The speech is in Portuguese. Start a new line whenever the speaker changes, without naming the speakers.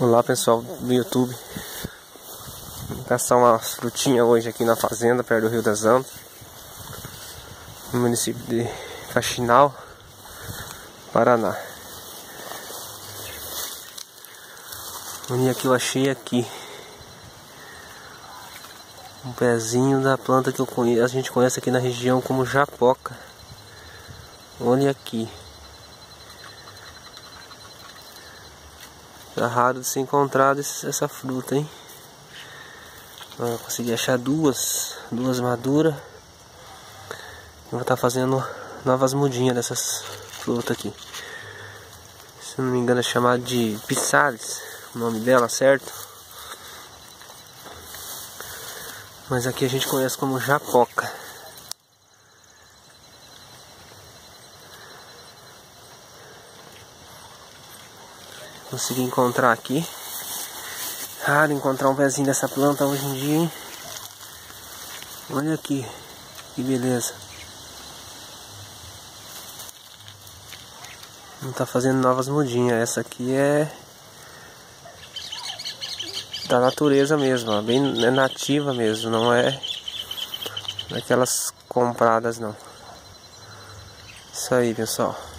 Olá pessoal do YouTube, vou caçar uma frutinha hoje aqui na fazenda, perto do Rio das Antas, no município de Faxinal, Paraná. Olha que eu achei aqui um pezinho da planta que a gente conhece aqui na região como japoca. Olha aqui. É raro de ser encontrado essa fruta, hein? Eu consegui achar duas maduras. Eu vou estar fazendo novas mudinhas dessas frutas aqui. Se não me engano é chamada de Pissales, o nome dela, certo? Mas aqui a gente conhece como japoca. Consegui encontrar aqui. Raro encontrar um pezinho dessa planta hoje em dia, hein? Olha aqui, que beleza. Não tá fazendo novas mudinhas. Essa aqui é da natureza mesmo, ó. Bem nativa mesmo, não é daquelas compradas não. Isso aí, pessoal.